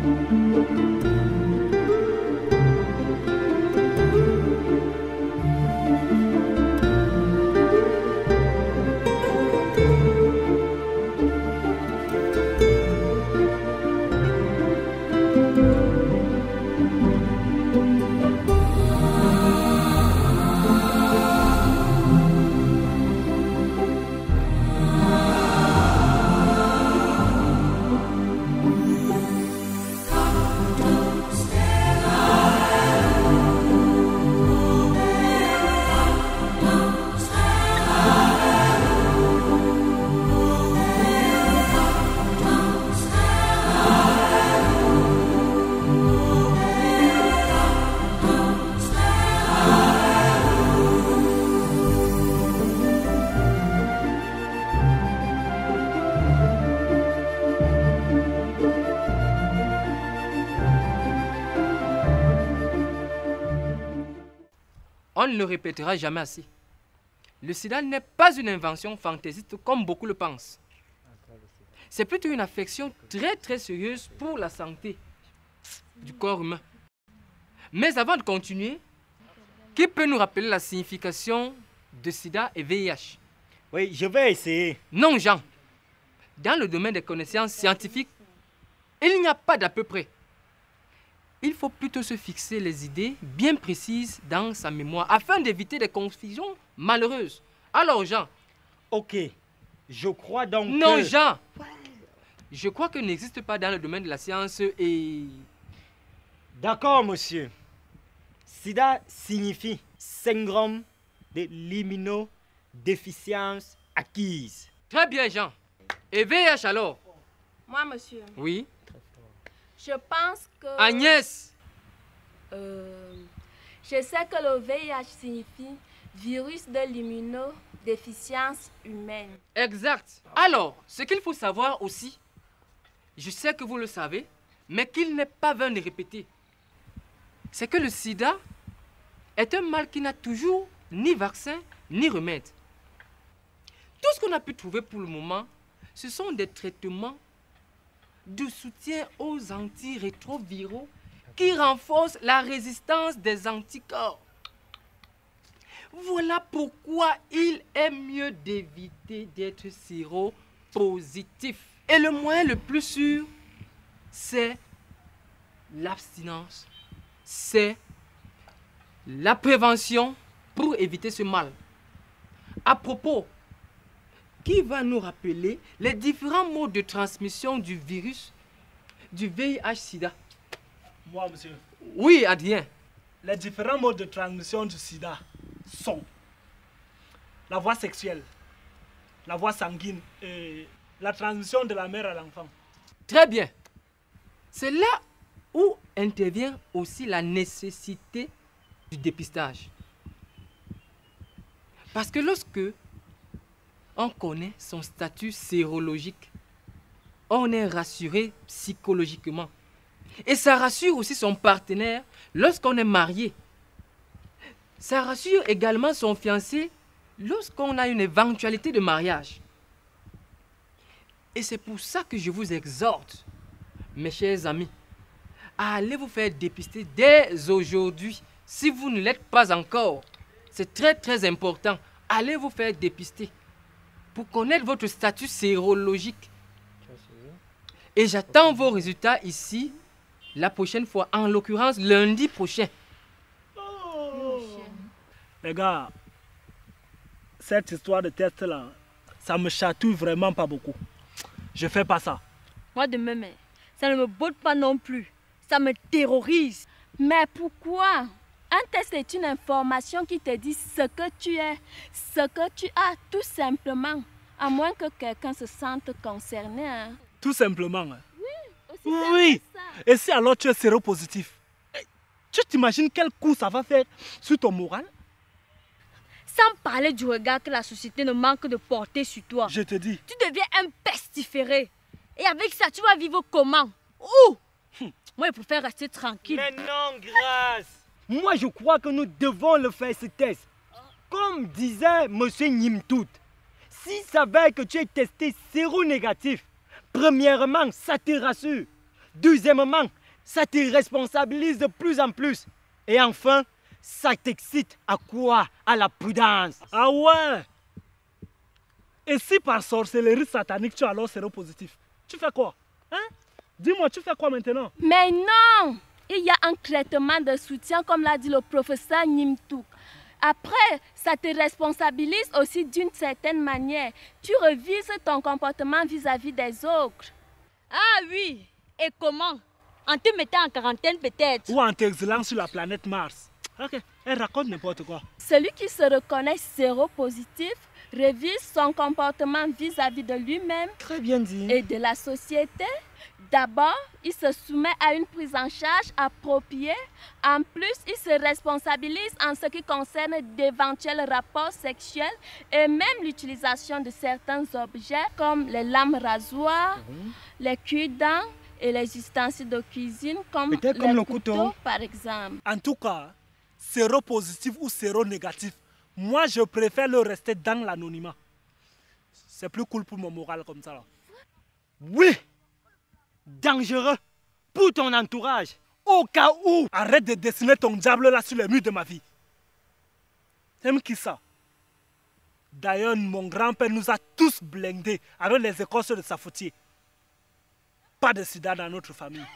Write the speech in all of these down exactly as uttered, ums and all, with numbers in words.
On ne le répétera jamais assez. Le sida n'est pas une invention fantaisiste comme beaucoup le pensent. C'est plutôt une affection très très sérieuse pour la santé du corps humain. Mais avant de continuer, qui peut nous rappeler la signification de sida et V I H? Oui, je vais essayer. Non, Jean. Dans le domaine des connaissances scientifiques, il n'y a pas d'à peu près. Il faut plutôt se fixer les idées bien précises dans sa mémoire afin d'éviter des confusions malheureuses. Alors, Jean. Ok, je crois donc Non, que... Jean. Je crois que n'existe pas dans le domaine de la science et... D'accord, monsieur. Sida signifie syndrome de l'immunodéficience acquise. Très bien, Jean. Et V I H alors? Moi, monsieur. Oui. Je pense que... Agnès. Euh, je sais que le V I H signifie virus de l'immunodéficience humaine. Exact. Alors, ce qu'il faut savoir aussi, je sais que vous le savez, mais qu'il n'est pas vain de répéter, c'est que le sida est un mal qui n'a toujours ni vaccin ni remède. Tout ce qu'on a pu trouver pour le moment, ce sont des traitements de soutien aux antirétroviraux qui renforcent la résistance des anticorps. Voilà pourquoi il est mieux d'éviter d'être séropositif. Et le moyen le plus sûr, c'est l'abstinence. C'est la prévention pour éviter ce mal. À propos, qui va nous rappeler les différents modes de transmission du virus du V I H-Sida? Moi, monsieur. Oui, Adrien. Les différents modes de transmission du sida sont la voie sexuelle, la voie sanguine et la transmission de la mère à l'enfant. Très bien. C'est là où intervient aussi la nécessité du dépistage. Parce que lorsque on connaît son statut sérologique, on est rassuré psychologiquement. Et ça rassure aussi son partenaire lorsqu'on est marié. Ça rassure également son fiancé lorsqu'on a une éventualité de mariage. Et c'est pour ça que je vous exhorte, mes chers amis, à aller vous faire dépister dès aujourd'hui. Si vous ne l'êtes pas encore, c'est très très important. Allez vous faire dépister pour connaître votre statut sérologique. Et j'attends vos résultats ici la prochaine fois, en l'occurrence lundi prochain. Oh. Les gars, cette histoire de test-là, ça me chatouille vraiment pas beaucoup. Je fais pas ça. Moi de même, ça ne me botte pas non plus. Ça me terrorise. Mais pourquoi? Un test est une information qui te dit ce que tu es, ce que tu as, tout simplement. À moins que quelqu'un se sente concerné. Hein. Tout simplement. Hein. Oui, aussi oui. Ça. Et si alors tu es séropositif, tu t'imagines quel coup ça va faire sur ton moral? Sans parler du regard que la société ne manque de porter sur toi. Je te dis. Tu deviens un pestiféré. Et avec ça, tu vas vivre comment? Où? hum. Moi, je préfère rester tranquille. Mais non, grâce. Moi, je crois que nous devons le faire, ce test. Comme disait M. Nimtout, s'il s'avère que tu es testé séronégatif, premièrement, ça te rassure. Deuxièmement, ça te responsabilise de plus en plus. Et enfin, ça t'excite à quoi? À la prudence. Ah ouais? Et si par sorcellerie satanique, tu es alors séropositif, tu fais quoi? Hein? Dis-moi, tu fais quoi maintenant? Mais non! Il y a un traitement de soutien, comme l'a dit le professeur Nimtouk. Après, ça te responsabilise aussi d'une certaine manière. Tu revises ton comportement vis-à-vis des autres. Ah oui. Et comment? En te mettant en quarantaine peut-être. Ou en t'exilant sur la planète Mars. Ok, elle raconte n'importe quoi. Celui qui se reconnaît séropositif révise son comportement vis-à-vis de lui-même Très bien dit. et de la société. D'abord, il se soumet à une prise en charge appropriée. En plus, il se responsabilise en ce qui concerne d'éventuels rapports sexuels et même l'utilisation de certains objets comme les lames rasoirs, mmh. les cure-dents et les ustensiles de cuisine comme les comme le couteaux, couteau, par exemple. En tout cas, séropositif ou séronégatif, moi je préfère le rester dans l'anonymat. C'est plus cool pour mon moral comme ça là. Oui! Dangereux pour ton entourage, au cas où. Arrête de dessiner ton diable là sur les murs de ma vie. T'aimes qui ça? D'ailleurs, mon grand-père nous a tous blindés avec les écorces de sa fautier. Pas de sida dans notre famille.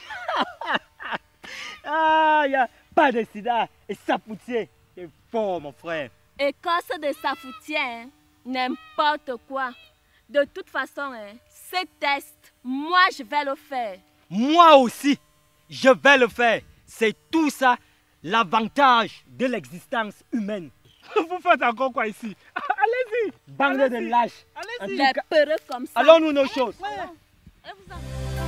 Ah, y a pas de sida et ça poutier. C'est fort, mon frère. Écorce de safoutier, hein, n'importe quoi. De toute façon, hein, ce test, moi je vais le faire. Moi aussi, je vais le faire. C'est tout ça l'avantage de l'existence humaine. Vous faites encore quoi ici? Allez-y. Bande Allez de lâches. Allez-y. Les peureux comme ça. Allons-nous nos choses. Ouais. Et vous en-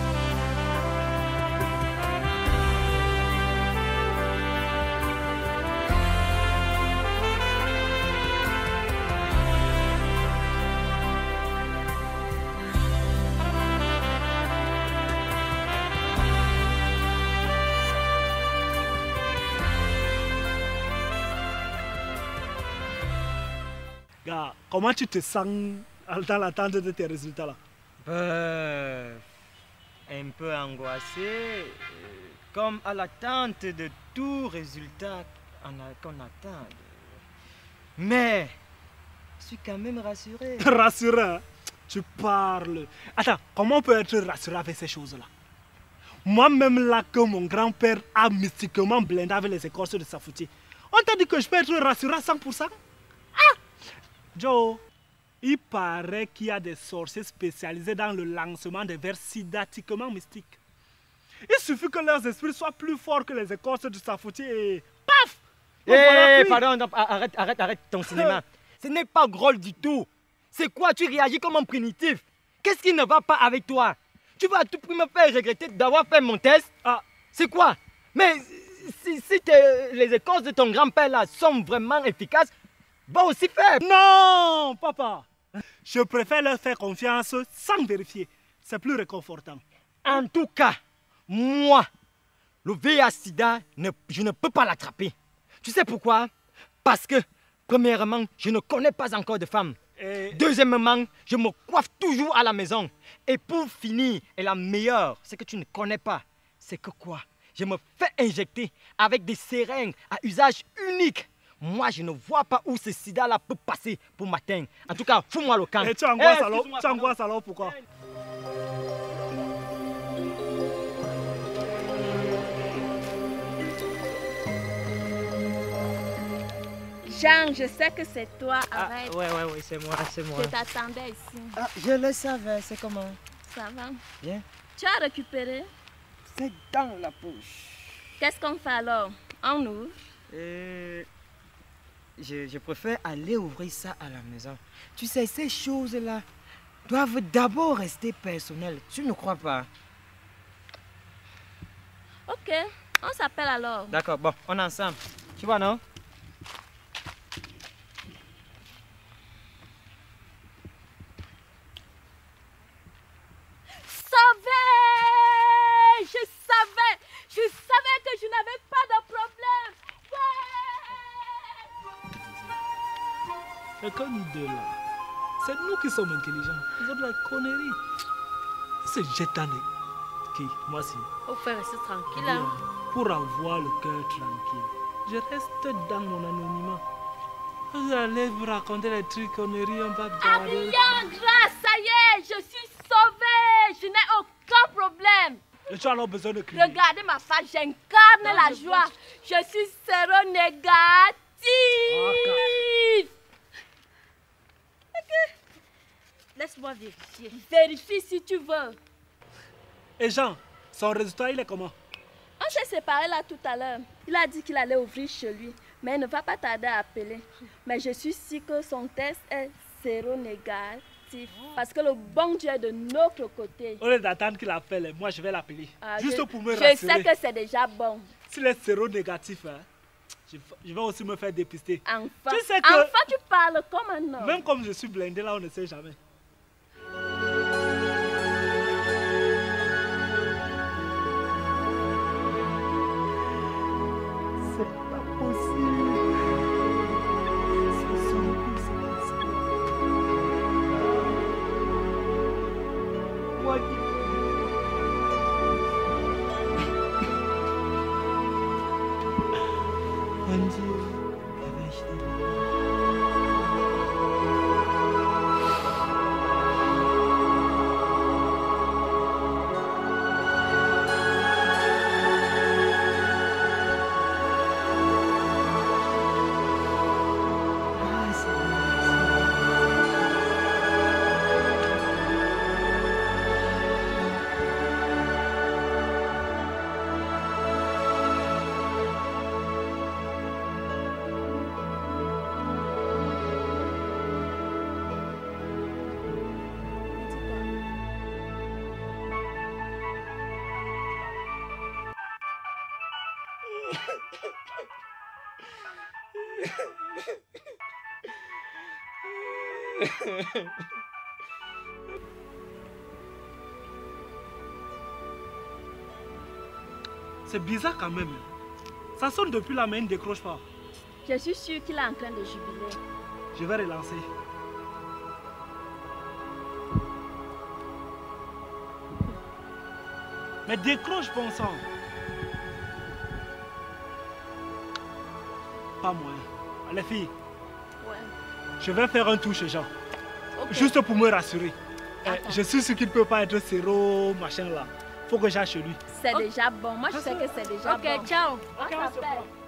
Gars, comment tu te sens dans l'attente de tes résultats là? Euh, un peu angoissé, euh, comme à l'attente de tout résultat qu'on attend. Mais, je suis quand même rassuré. Rassurant, tu parles. Attends, comment on peut être rassuré avec ces choses-là? Moi-même là que mon grand-père a mystiquement blindé avec les écorces de sa foutier, on t'a dit que je peux être rassuré à cent pour cent? Ah! Joe, il paraît qu'il y a des sorciers spécialisés dans le lancement des vers sidatiquement mystiques. Il suffit que leurs esprits soient plus forts que les écorces de sa foutier et paf! Hé, hey, pardon, non, arrête, arrête, arrête ton cinéma. Ce n'est pas drôle du tout. C'est quoi, tu réagis comme un primitif? Qu'est-ce qui ne va pas avec toi? Tu vas à tout prix me faire regretter d'avoir fait mon test? Ah, c'est quoi? Mais si, si tes, les écorces de ton grand-père là sont vraiment efficaces, va aussi faire. Non, papa. Je préfère leur faire confiance sans vérifier. C'est plus réconfortant. En tout cas, moi, le V I H sida, ne, je ne peux pas l'attraper. Tu sais pourquoi? Parce que, premièrement, je ne connais pas encore de femme. Et... Deuxièmement, je me coiffe toujours à la maison. Et pour finir, et la meilleure, c'est que tu ne connais pas. C'est que quoi? Je me fais injecter avec des seringues à usage unique. Moi, je ne vois pas où ce sida-là peut passer pour m'atteindre. En tout cas, fous-moi le camp. Et tu angoisses alors, tu angoisses alors pourquoi? Jean, je sais que c'est toi, arrête. Ah, ouais, ouais, ouais, c'est moi, c'est moi. Je t'attendais ici. Ah, je le savais, c'est comment? Ça va? Bien. Tu as récupéré? C'est dans la poche. Qu'est-ce qu'on fait alors? On ouvre? Euh, je, je préfère aller ouvrir ça à la maison. Tu sais, ces choses-là doivent d'abord rester personnelles. Tu ne crois pas? Ok, on s'appelle alors. D'accord, bon, on est ensemble. Tu vois, non? Je savais, je savais que je n'avais pas de problème. Ouais. C'est que nous deux là, c'est nous qui sommes intelligents. Ils ont de la connerie. Ils se jettent dans des Qui? Moi si. Faut faire rester tranquille. Bien. Hein. Pour avoir le cœur tranquille, je reste dans mon anonymat. Vous allez vous raconter les trucs qu'on ne rit pas de Abidjan, grâce, ça y est, je suis sauvée. Je n'ai aucun problème. Et tu as alors besoin de crier. Regardez ma face, j'incarne la joie. Je suis séronégative. Laisse-moi vérifier. Vérifie si tu veux. Et Jean, son résultat, il est comment? On s'est séparés là tout à l'heure. Il a dit qu'il allait ouvrir chez lui, mais il ne va pas tarder à appeler. Mais je suis sûre que son test est séronégatif. Parce que le bon Dieu est de notre côté. Au lieu d'attendre qu'il appelle, moi je vais l'appeler. Ah, Juste je, pour me je rassurer. sais que c'est déjà bon. S'il est séronégatif, hein, je, je vais aussi me faire dépister. Enfin, Tu sais que- enfin tu parles comme un homme. Même comme je suis blindé là, on ne sait jamais. C'est pas possible. C'est son puissance. Moi qui... Mon Dieu, que vais-je dire? Ah, c'est C'est bizarre quand même. Ça sonne depuis là, mais il ne décroche pas. Je suis sûre qu'il est en train de jubiler. Je vais relancer. Mais décroche, bon sang. Pas moyen. Les filles, Ouais. je vais faire un tour chez Jean. Ok. Juste pour me rassurer. Eh, Attends. je suis sûr qu'il ne peut pas être séro, machin là. Faut que j'aille chez lui. C'est Ok. déjà bon. Moi, je sais que c'est déjà Ok, bon. ciao. On Ok, on se s'appelle. voit.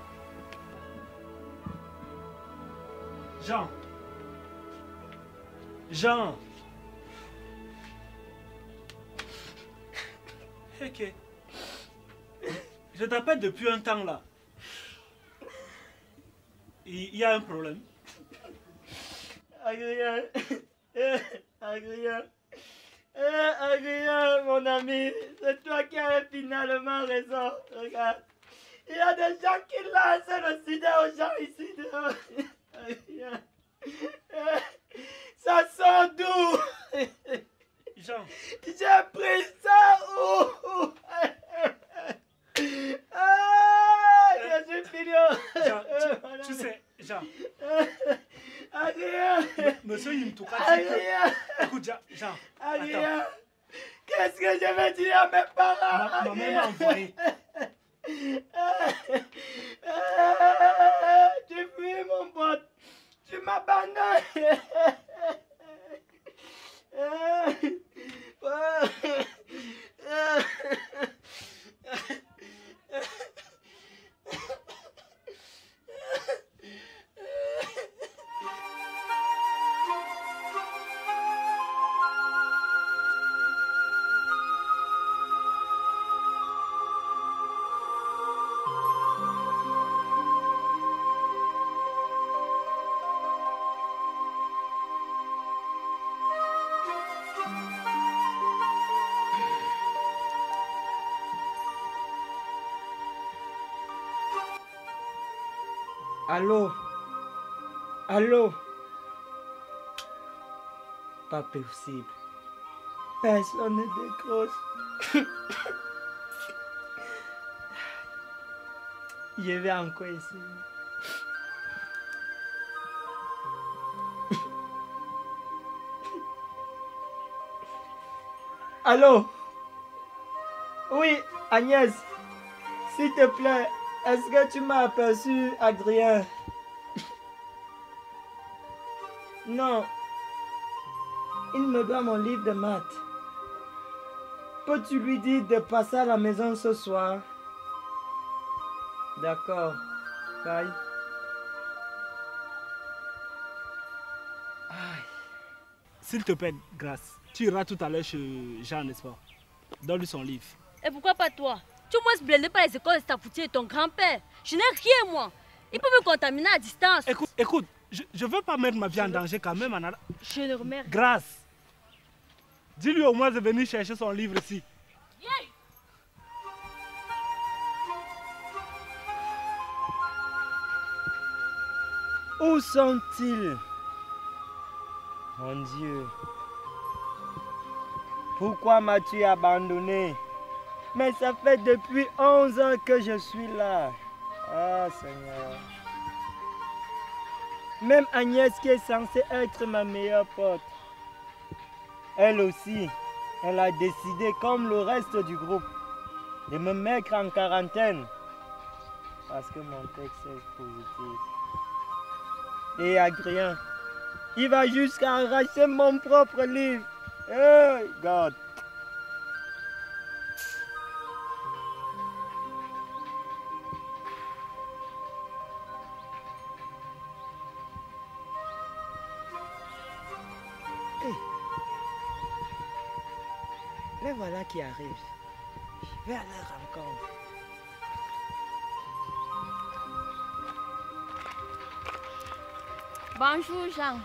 Jean. Jean. Ok. Je t'appelle depuis un temps là. Il y a un problème. Adrien, eh, Adrien, eh, Adrien, mon ami, c'est toi qui as finalement raison. Regarde, il y a des gens qui lancent le sida aux gens ici dehors. Adrien, eh, ça sent doux. Jean. J'ai pris ça où? Ah, je suis fini. Jean, tu, tu sais, Jean, Adrien, monsieur Yimtouka, Adrien, écoute, Jean, Jean, attends. Adrien, qu'est-ce que je vais dire à mes parents? Ma, ma mère m'a envoyé. Tu fuis mon pote, tu m'abandonnes. Allô? Allô? Pas possible. Personne ne décroche. Je vais encore essayer. Allô? Agnès, s'il te plaît, est-ce que tu m'as aperçu Adrien? Non. Il me doit mon livre de maths. Peux-tu lui dire de passer à la maison ce soir? D'accord. Bye. S'il te plaît, Grâce, tu iras tout à l'heure chez Jean, n'est-ce pas? Donne-lui son livre. Et pourquoi pas toi? Tu me blindé par les écoles de Stafoutier et ton grand-père. Je n'ai rien, moi. Il peut me contaminer à distance. Écoute, écoute, je ne veux pas mettre ma vie en danger quand même. Anna. Je ne remets rien. Grâce, dis-lui au moins de venir chercher son livre ici. Yeah. Où sont-ils? Mon Dieu. Pourquoi m'as-tu abandonné? Mais ça fait depuis onze heures que je suis là. Ah, Seigneur. Même Agnès, qui est censée être ma meilleure pote, elle aussi, elle a décidé, comme le reste du groupe, de me mettre en quarantaine. Parce que mon texte est positif. Et Adrien, il va jusqu'à arracher mon propre livre. Oh God. Hey. Les voilà qui arrivent. Je vais à leur rencontre. Bonjour Jean.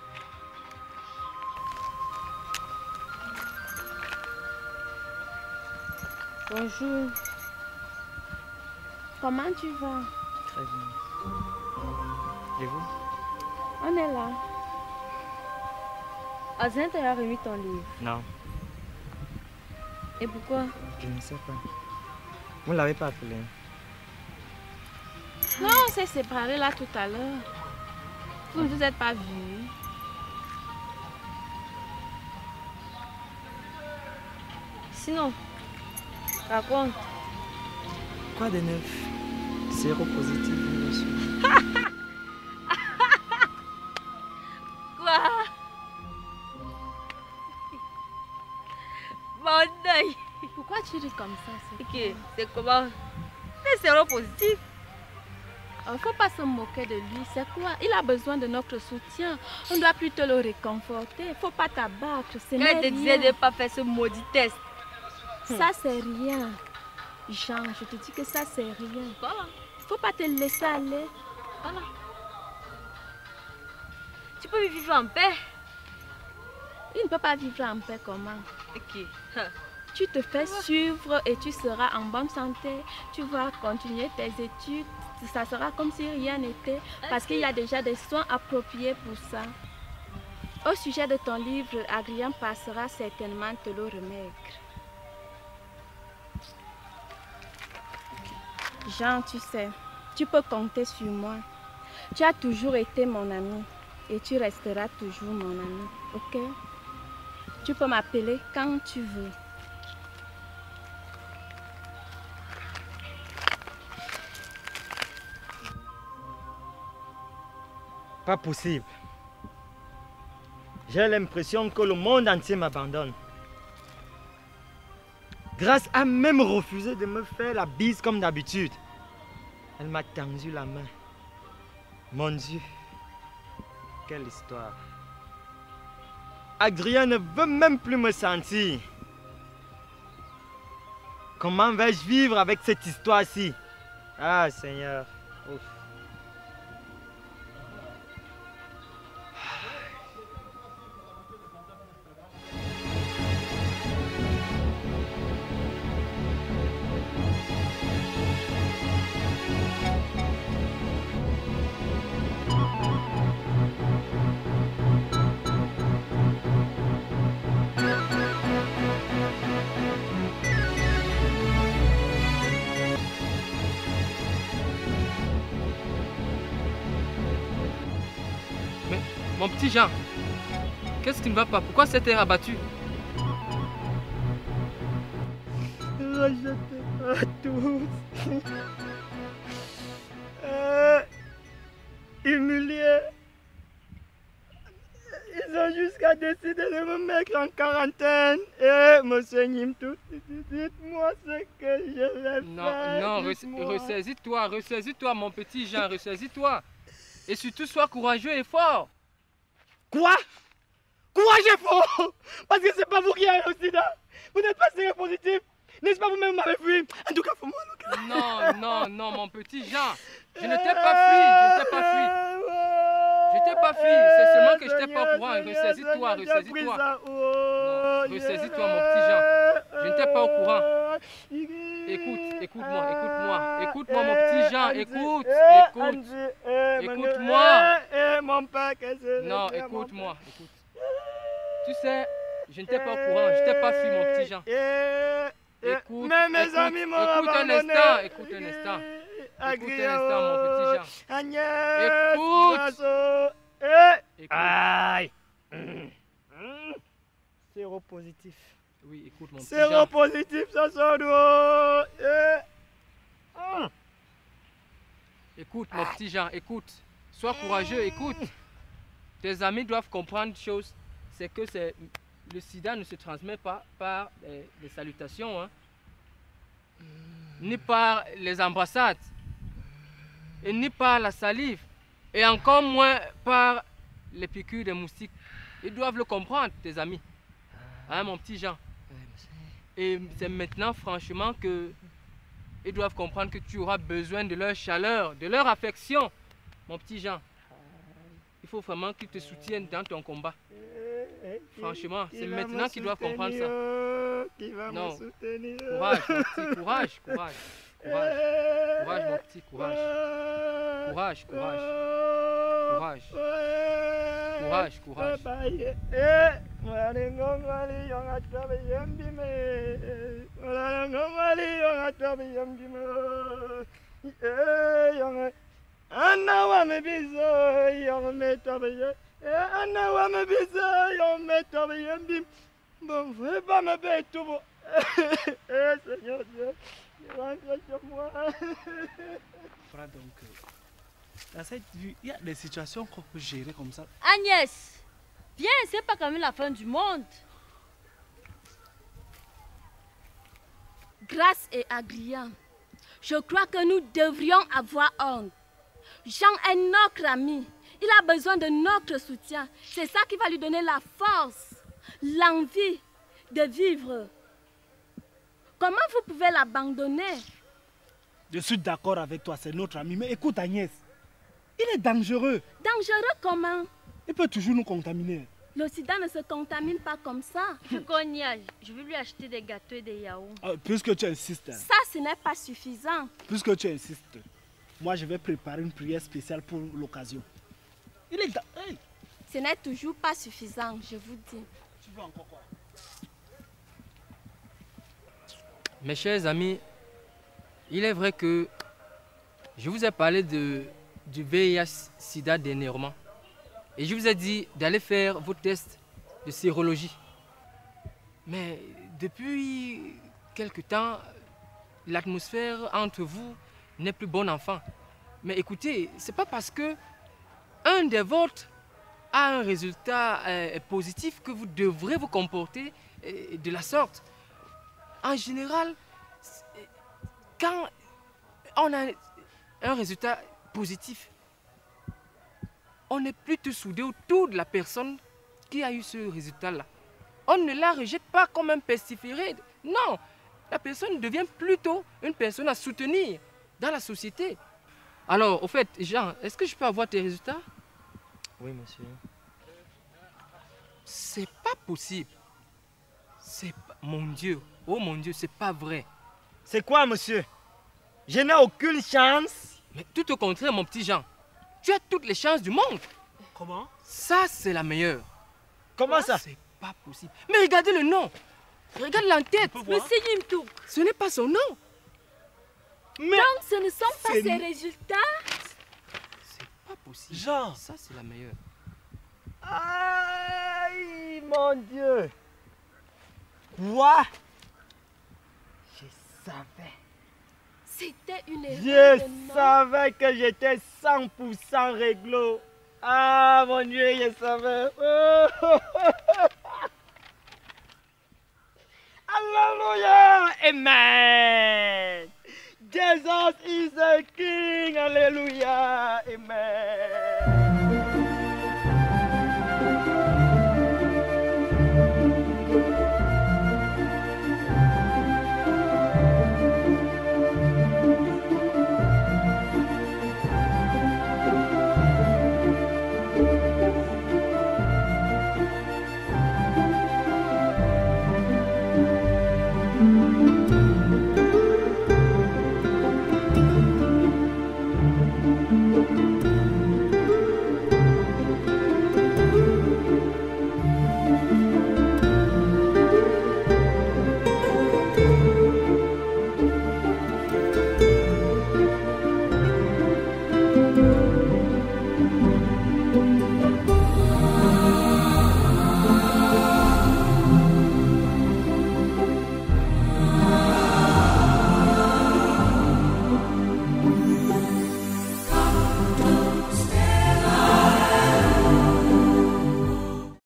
Bonjour. Comment tu vas? Très bien. Et vous? On est là. Azin t'a remis ton livre. Non, Et pourquoi? je ne sais pas. Vous ne l'avez pas appelé? Non, on s'est séparés là tout à l'heure. Vous ne vous êtes pas vus. Sinon, raconte. Quoi de neuf? Zéro positif, monsieur. Quoi? Mon œil. Pourquoi tu ris comme ça? C'est Ok, c'est comment? C'est zéro positif. Il ne faut pas se moquer de lui. C'est quoi? Il a besoin de notre soutien. On doit plutôt le réconforter. Il ne faut pas t'abattre. Ce Quand n'est il te disait rien. de ne pas faire ce maudit test. Ça, c'est rien. Jean, je te dis que ça, c'est rien. Voilà. Il ne faut pas te laisser aller. Voilà. Tu peux vivre en paix. Il ne peut pas vivre en paix comment? Ok. Tu te fais suivre et tu seras en bonne santé. Tu vas continuer tes études. Ça sera comme si rien n'était. Parce qu'il y a déjà des soins appropriés pour ça. Au sujet de ton livre, Adrien passera certainement te le remettre. Jean, tu sais, tu peux compter sur moi. Tu as toujours été mon ami et tu resteras toujours mon ami, ok? Tu peux m'appeler quand tu veux. Pas possible. J'ai l'impression que le monde entier m'abandonne. Grâce a même refusé de me faire la bise comme d'habitude. Elle m'a tendu la main. Mon Dieu, quelle histoire. Adrien ne veut même plus me sentir. Comment vais-je vivre avec cette histoire-ci? Ah Seigneur. Ouf. Mon petit Jean, qu'est-ce qui ne va pas? Pourquoi cet air abattu? Rejeté. à tous. euh, humiliés. Ils ont jusqu'à décider de me mettre en quarantaine. Eh, monsieur Nimtou, dites-moi ce que je vais Non, faire. non, dites-moi. ressaisis-toi, ressaisis-toi, mon petit Jean, ressaisis-toi. Et surtout, sois courageux et fort. Quoi? Courage et fort. Parce que c'est pas vous qui avez le sida. Vous n'êtes pas séropositif. N'est-ce pas vous-même m'avez fui? En tout cas, faut moi, Lucas. Non, non, non, mon petit Jean. Je ne t'ai pas fui, je ne t'ai pas fui. Je t'ai pas fui, c'est seulement que je t'ai pas au courant. Ressaisis-toi, ressaisis-toi. Non, ressaisis-toi, mon petit Jean. Je ne t'ai pas au courant. Écoute, écoute-moi, écoute-moi. Écoute-moi, mon petit Jean, écoute, écoute. Écoute-moi. Mon père, qu'est-ce que Non, écoute-moi, écoute. Tu sais, je ne t'ai pas au courant, je t'ai pas fui, mon petit Jean. Écoute, mais mes écoute, amis m'ont écoute un abandonné. instant, écoute un instant. Écoute un instant, mon petit Jean. Agnès, Écoute. Eh. Écoute. Aïe. Mmh. Séropositif. Oui, écoute, mon petit Jean. Séropositif, ça sort d'où? Eh. Mmh. Écoute, mon petit Jean, écoute. Sois courageux, écoute. Tes amis doivent comprendre une chose, c'est que c'est, le sida ne se transmet pas par les, les salutations, hein, ni par les embrassades, et ni par la salive, et encore moins par les piqûres des moustiques. Ils doivent le comprendre, tes amis. Hein, mon petit Jean. Et c'est maintenant, franchement, que ils doivent comprendre que tu auras besoin de leur chaleur, de leur affection, mon petit Jean. Il faut vraiment qu'ils te soutiennent dans ton combat. Franchement, c'est maintenant qu'ils doivent comprendre ça. Qui va Non. me soutenir? Courage, mon petit, courage, courage. Courage, courage, mon petit, courage. Courage, courage. Courage. Courage, courage. Anna wa me bizo yo me tabaye. Anna wa me bizo yo me tabaye. Bon, je pas me bête tout. Eh Seigneur Dieu, rentre sur moi. Voilà donc, euh, dans cette vie, il y a des situations qu'on peut gérer comme ça. Agnès, viens, c'est pas quand même la fin du monde. Grâce et Adrien, je crois que nous devrions avoir honte. Jean est notre ami. Il a besoin de notre soutien. C'est ça qui va lui donner la force, l'envie de vivre. Comment vous pouvez l'abandonner? Je suis d'accord avec toi, c'est notre ami. Mais écoute Agnès, il est dangereux. Dangereux comment? Il peut toujours nous contaminer. Le sida ne se contamine pas comme ça. Konya, je vais lui acheter des gâteaux et des yaourts. Ah, puisque tu insistes, Ça, ce n'est pas suffisant. puisque tu insistes, moi je vais préparer une prière spéciale pour l'occasion. Il est... da- Hey, Ce n'est toujours pas suffisant, je vous dis. tu veux encore quoi? Mes chers amis, il est vrai que je vous ai parlé de, du V I H sida dernièrement. Et je vous ai dit d'aller faire vos tests de sérologie. Mais depuis quelque temps, l'atmosphère entre vous n'est plus bonne, enfant. Mais écoutez, c'est pas parce que un des vôtres a un résultat euh, positif que vous devrez vous comporter euh, de la sorte. En général, quand on a un résultat positif, on est plutôt soudé autour de la personne qui a eu ce résultat-là. On ne la rejette pas comme un pestiféré. Non, la personne devient plutôt une personne à soutenir dans la société. Alors, au fait, Jean, est-ce que je peux avoir tes résultats? Oui, monsieur. C'est pas possible. C'est pas... Mon Dieu, oh mon Dieu, c'est pas vrai. C'est quoi, monsieur? Je n'ai aucune chance. Mais tout au contraire, mon petit Jean, tu as toutes les chances du monde. Comment? Ça, c'est la meilleure. Comment ça? C'est pas possible. Mais regardez le nom. Regarde l'entête. Monsieur Yimtouk, Ce n'est pas son nom. Mais Donc, ce ne sont pas C'est ces nous. résultats. C'est pas possible. Jean. Ça, c'est la meilleure. Aïe, mon Dieu. Quoi? Je savais. c'était une erreur Je de nom. savais que j'étais cent pour cent réglo. Ah mon Dieu, je savais. Oh. Alléluia. Amen. Jesus is the King. Alléluia. Amen.